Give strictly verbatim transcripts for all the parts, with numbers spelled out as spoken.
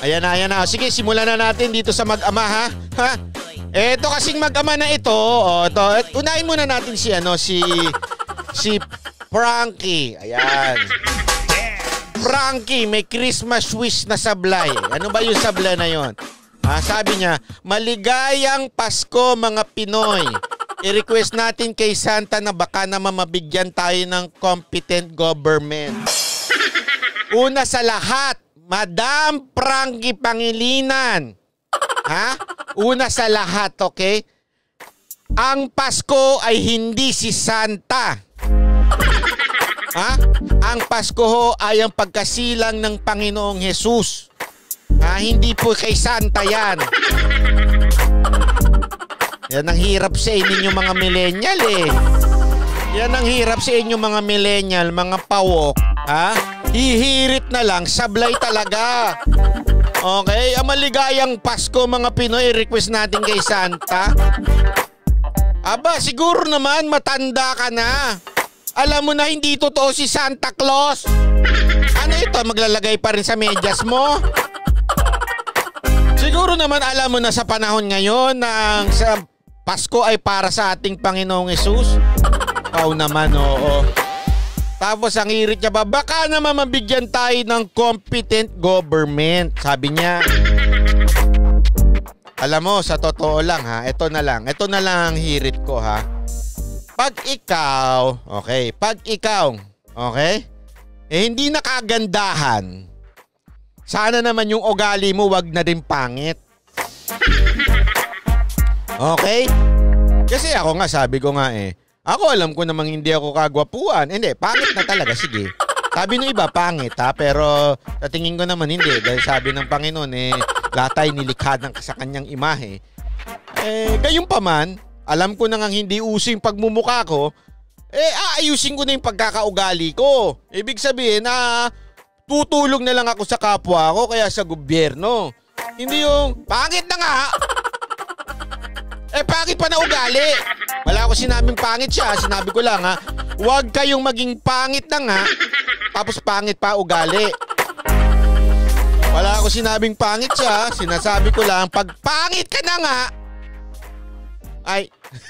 Ayan na, ayan na. Sige, simulan na natin dito sa mag-ama, ha? Ha? Eto kasing mag-ama na ito. O, ito. Unahin muna natin si, ano, si... Si Frankie. Ayan. Frankie, may Christmas wish na sablay. Ano ba yung sablay na yon? Ah, sabi niya, maligayang Pasko mga Pinoy. I-request natin kay Santa na baka naman mabigyan tayo ng competent government. Una sa lahat, Madam Frankie Pangilinan. Ha? Una sa lahat, okay? Ang Pasko ay hindi si Santa. Ha? Ang Pasko ho ay ang pagkasilang ng Panginoong Jesus. Ha? Hindi po kay Santa yan. Yan ang hirap sa inyo mga millennial eh. Yan ang hirap sa inyo mga millennial, mga pawok. Ha? Hihirit na lang, sablay talaga. Okay? Ang maligayang Pasko mga Pinoy, request natin kay Santa. Aba, siguro naman matanda ka na. Alam mo na hindi totoo si Santa Claus. Ano ito? Maglalagay pa rin sa medyas mo? Siguro naman alam mo na sa panahon ngayon na sa Pasko ay para sa ating Panginoong Hesus. Pao naman, oo. Tapos ang hirit niya ba, baka naman mabigyan tayo ng competent government. Sabi niya. Alam mo, sa totoo lang ha, ito na lang. Ito na lang ang hirit ko ha. Pag ikaw, okay, pag ikaw, okay, eh hindi nakagandahan, sana naman yung ugali mo wag na rin pangit. Okay? Kasi ako nga, sabi ko nga eh, ako alam ko namang hindi ako kagwapuan. Hindi, pangit na talaga, sige. Sabi ng iba, pangit ha, pero sa tingin ko naman hindi. Dahil sabi ng Panginoon eh, lahat ay nilikha ng sa kanyang imahe. Eh, gayong pa man, alam ko na nga hindi uso yung pagmumukha ko, eh aayusin ko na yung pagkakaugali ko. Ibig sabihin na tutulong na lang ako sa kapwa ko kaya sa gobyerno. Hindi yung, pangit na nga! Eh, pangit pa na ugali. Wala ko sinabing pangit siya. Sinabi ko lang ha, huwag kayong maging pangit na nga, tapos pangit pa ugali. Wala ko sinabing pangit siya. Sinasabi ko lang, pag pangit ka na nga, ay,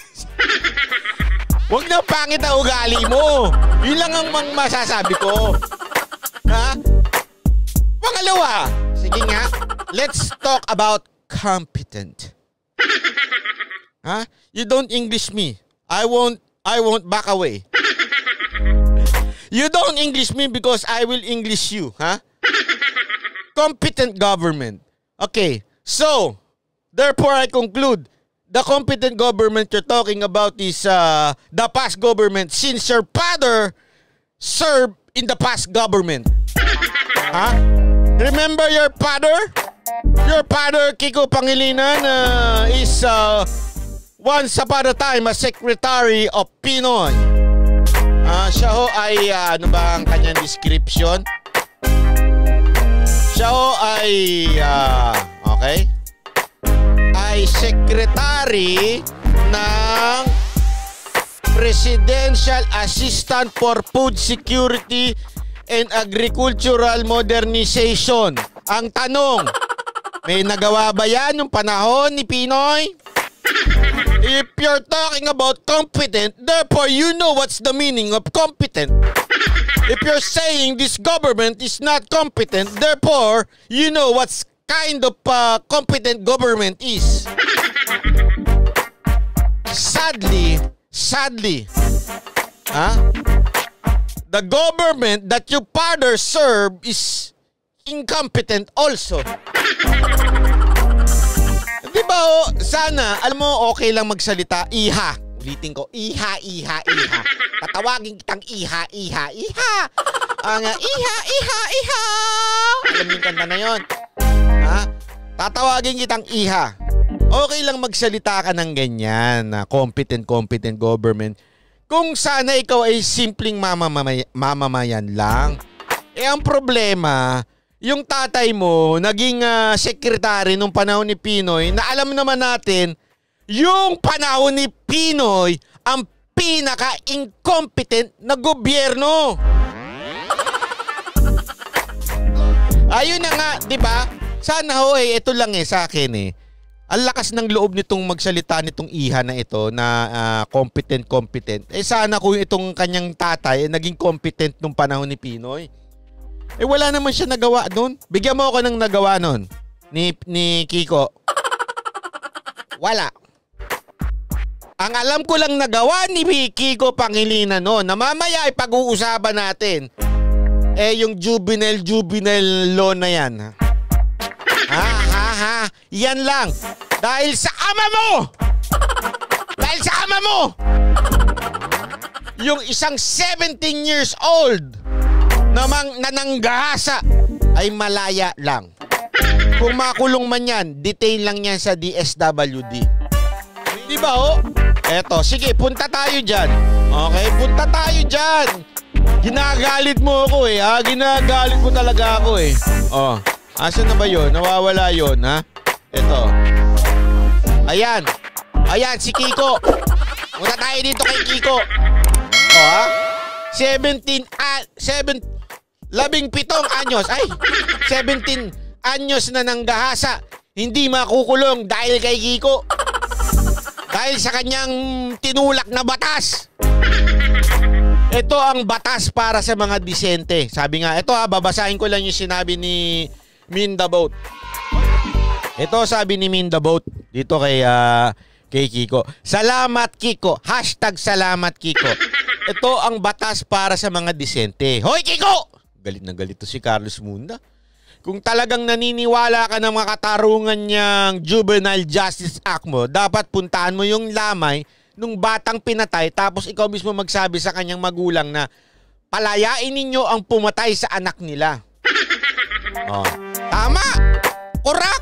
huwag na pangit ang ugali mo. Yun lang ang mang masasabi ko. Ha? Pangalawa, sige nga, let's talk about competent. Ha? You don't English me. I won't I won't back away. You don't English me because I will English you, ha? Competent government. Okay. So, therefore I conclude, the competent government you're talking about is uh, the past government since your father served in the past government. Ha? Remember your father? Your father, Kiko Pangilinan, uh, is uh, once upon a time a secretary of Pinoy. Uh, siya ho ay, uh, ano ba ang kanyang description? Siya ho ay, uh, okay, ay secretary ng Presidential Assistant for Food Security and Agricultural Modernization. Ang tanong, may nagawa ba yan yung panahon ni Pinoy? If you're talking about competent, therefore you know what's the meaning of competent. If you're saying this government is not competent, therefore you know what's kind of uh, competent government is. Sadly, sadly, huh? The government that your father served is incompetent also. Diba o, sana, alam mo, okay lang magsalita, iha. Ulitin ko, iha, iha, iha. Tatawagin kitang iha, iha, iha. Ang uh, iha, iha, iha. Alam yung kanta na yun. Ha? Tatawagin kitang iha. Okay lang magsalita ka ng ganyan na competent, competent government. Kung sana ikaw ay simpleng mamamay mamamayan lang. Eh ang problema, yung tatay mo, naging uh, sekretary nung panahon ni Pinoy, na alam naman natin, yung panahon ni Pinoy, ang pinaka-incompetent na gobyerno. Ayun na nga, di ba? Sana ho eh, ito lang eh sa akin eh. Ang lakas ng loob nitong magsalita nitong iha na ito na uh, competent, competent. Eh sana kung itong kanyang tatay eh, naging competent nung panahon ni Pinoy. Eh wala naman siya nagawa doon. Bigyan mo ako ng nagawa noon ni, ni Kiko. Wala. Ang alam ko lang nagawa ni Kiko Pangilinan noon na mamaya ay pag-uusapan natin. Eh yung juvenile, juvenile law na yan. Ha ha ha. Yan lang. Dahil sa ama mo. Dahil sa ama mo. Yung isang seventeen years old namang nananggahasa ay malaya lang. Kung makulong man yan, detain lang yan sa D S W D. Di ba oh? Eto, sige, punta tayo dyan. Okay, punta tayo dyan. Ginagalit mo ako eh, ha? Ginagalit mo talaga ako eh. Oh, asan na ba yun? Nawawala yun, ha? Eto. Ayan. Ayan, si Kiko. Punta tayo dito kay Kiko. Oh, ha? seventeen, ah, seven, labing pitong anyos. Ay, seventeen anyos na nanggahasa. Hindi makukulong dahil kay Kiko. Dahil sa kanyang tinulak na batas. Ito ang batas para sa mga disente. Sabi nga, ito ha, babasahin ko lang yung sinabi ni Minda Boat. Ito sabi ni Minda Boat dito kay, uh, kay Kiko. Salamat Kiko. Hashtag salamat Kiko. Ito ang batas para sa mga disente. Hoy Kiko! Galit na galit to si Carlos Munda. Kung talagang naniniwala ka ng mga katarungan niyang Juvenile Justice Act mo, dapat puntahan mo yung lamay nung batang pinatay tapos ikaw mismo magsabi sa kanyang magulang na palayain ninyo ang pumatay sa anak nila. Oh. Tama! Correct!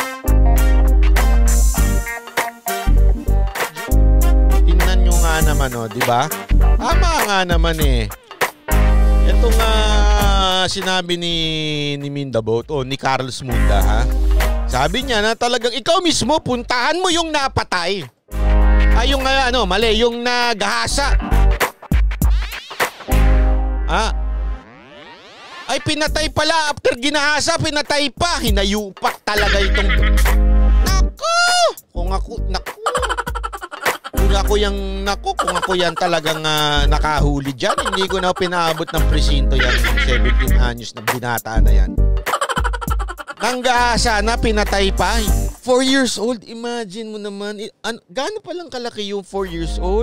Tingnan nyo nga naman, oh, di ba? Tama nga naman eh. Ito nga sinabi ni, ni Minda Boat, o oh, ni Carlos Munda, ha? Sabi niya na talagang ikaw mismo puntahan mo yung napatay. Ay, yung uh, ano, mali, yung naghasa. Ah. Ay, pinatay pala. After ginahasa, pinatay pa. Hinayupak talaga itong... Naku! Kung ako, naku. Kung ako yung, naku, kung ako yan talagang uh, nakahuli dyan, hindi ko na pinaabot ng presinto yan. seventeen anyos na binata na yan. Nanggahasa na, pinatay pa. four years old, imagine mo naman. Ano, gaano palang kalaki yung four years old?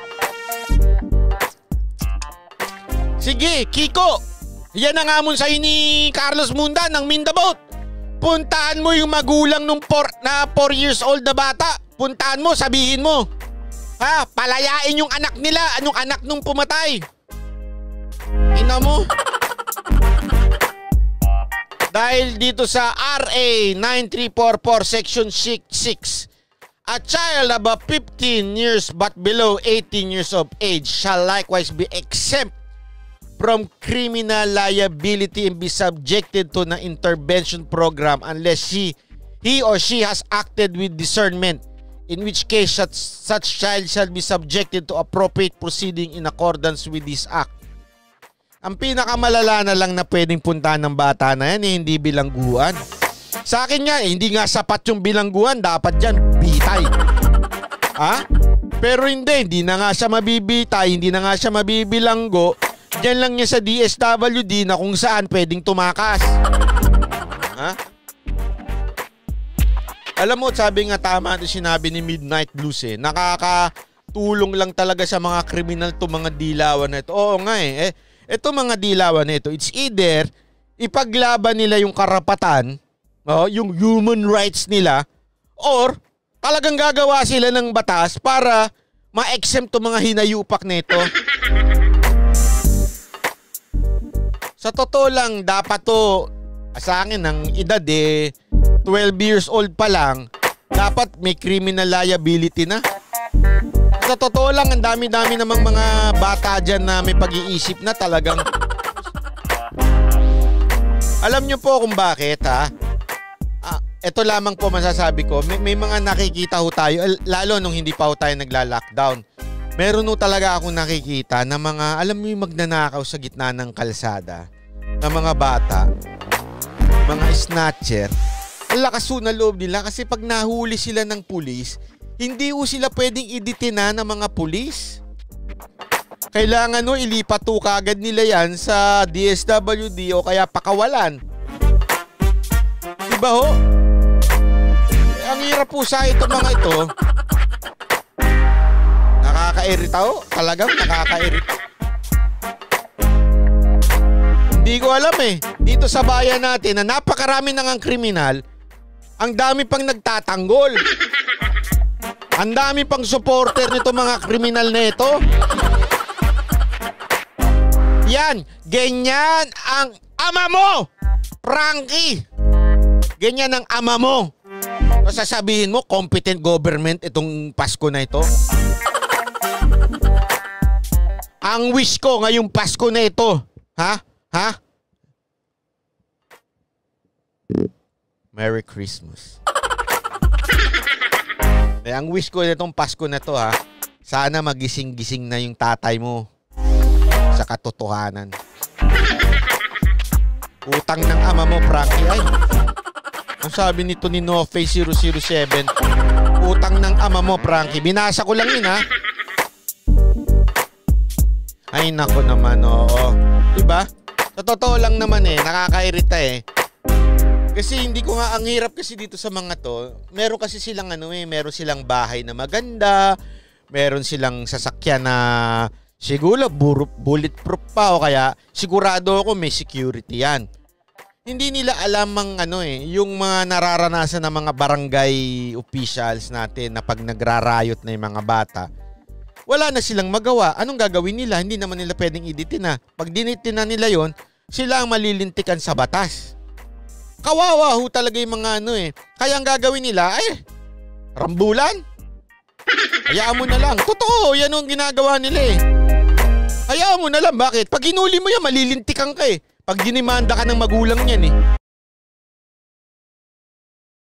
Sige, Kiko. Yan ang amon sa'yo ni Carlos Munda ng Minda Boat. Puntaan mo yung magulang nung por, na four years old na bata. Puntaan mo, sabihin mo. Ha, palayain yung anak nila. Anong anak nung pumatay? Ina mo. Dahil dito sa R A nine three four four Section six, a child above fifteen years but below eighteen years of age shall likewise be exempt from criminal liability and be subjected to an intervention program unless she, he or she has acted with discernment, in which case such, such child shall be subjected to appropriate proceeding in accordance with this act. Ang pinakamalala na lang na pwedeng puntahan ng bata na yan eh, hindi bilangguan. Sa akin nga, eh, hindi nga sapat yung bilangguan. Dapat dyan, bitay. Ha? Pero hindi, hindi na nga siya mabibitay, hindi na nga siya mabibilanggo. Diyan lang niya sa D S W D na kung saan pwedeng tumakas. Ha? Alam mo, sabi nga tama ito sinabi ni Midnight Blues eh. Nakakatulong lang talaga sa mga kriminal to mga dilawan na ito. Oo nga eh. eh Ito mga dilawan na ito, it's either ipaglaban nila yung karapatan, oh, yung human rights nila, or talagang gagawa sila ng batas para ma-exempt to mga hinayupak na ito. Sa totoo lang, dapat to, sa akin, ng edad eh, twelve years old pa lang, dapat may criminal liability na. Sa totoo lang, ang dami-dami namang mga bata dyan na may pag-iisip na talagang... Alam nyo po kung bakit, ha? Ah, ito lamang po masasabi ko. May, may mga nakikita ho tayo, lalo nung hindi pa ho tayo nagla-lockdown. Meron ho talaga akong nakikita na mga, alam mo yung magnanakaw sa gitna ng kalsada, na mga bata. mga snatcher, ang lakas ho na loob nila kasi pag nahuli sila ng pulis, hindi ho sila pwedeng idetina ng mga pulis. Kailangan ho ilipat ho kagad nila yan sa D S W D o kaya pakawalan. Diba ho? Eh, ang hirap po sa ito mga ito. Nakakairita ho. Talagang nakakairita. Hindi ko alam eh. Dito sa bayan natin na napakarami nang ang kriminal, ang dami pang nagtatanggol. Ang dami pang supporter nito mga kriminal na ito. Yan, ganyan ang ama mo, Frankie. Ganyan ang ama mo. So, sasabihin mo, competent government itong Pasko na ito. Ang wish ko ngayong Pasko na ito, ha? Ha? Merry Christmas. Eh, ang wish ko nitong Pasko na to ha, sana magising-gising na yung tatay mo sa katotohanan. Utang ng ama mo, Frankie. Ay, ang sabi nito ni NoFace zero zero seven, utang ng ama mo, Frankie. Binasa ko lang yun ha. Ay, nako naman, oo. Diba? Sa totoo lang naman eh, nakakairita eh. Kasi hindi ko nga, ang hirap kasi dito sa mga to, meron kasi silang ano eh, meron silang bahay na maganda, meron silang sasakyan na siguro bulletproof pa o kaya sigurado ako may security yan. Hindi nila alam ang ano eh, yung mga nararanasan ng mga barangay officials natin na pag nagrarayot na yung mga bata, wala na silang magawa. Anong gagawin nila? Hindi naman nila pwedeng iditina. Pag dinitina nila yon, sila ang malilintikan sa batas. Kawawa ho talaga yung mga ano eh. Kaya ang gagawin nila, ay, rambulan. Hayaan mo na lang. Totoo, yan ang ginagawa nila eh. Hayaan mo na lang. Bakit? Pag hinuli mo yan, malilintikan ka eh. Pag dinimanda ka ng magulang yan eh.